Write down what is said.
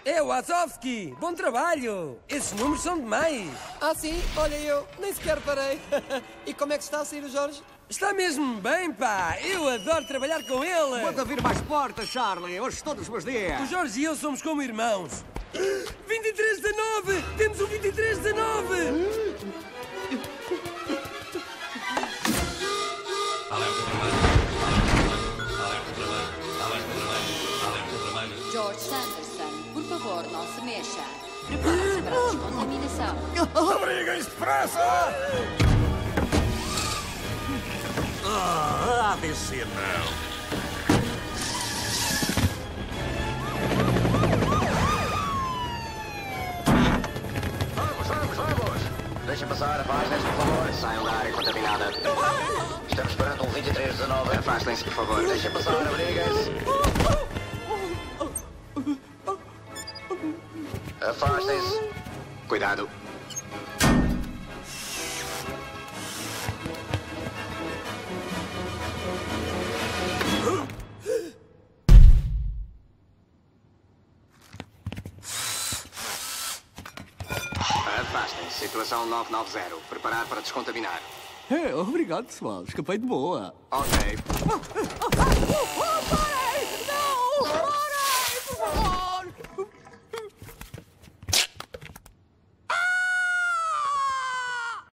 É o Wazowski! Bom trabalho! Esses números são demais! Ah, sim? Olha, eu nem sequer parei. E como é que está a sair o Jorge? Está mesmo bem, pá! Eu adoro trabalhar com ele! Manda vir mais portas, Charlie. Hoje todos os meus dias. O Jorge e eu somos como irmãos. 2319! Temos um 2319! George Sanderson, por favor, não se mexa. Prepare-se para a descontaminação. Abriguem-se depressa! Há de ser não. Vamos! Deixem passar, afastem-se, por favor. Saiam da área contaminada. Estamos perante um 2319. Afastem-se, por favor. Deixem passar, abriguem-se. Afastem-se. Cuidado. Afastem-se. Situação 990. Preparar para descontaminar. Obrigado, pessoal. Escapei de boa. Ok.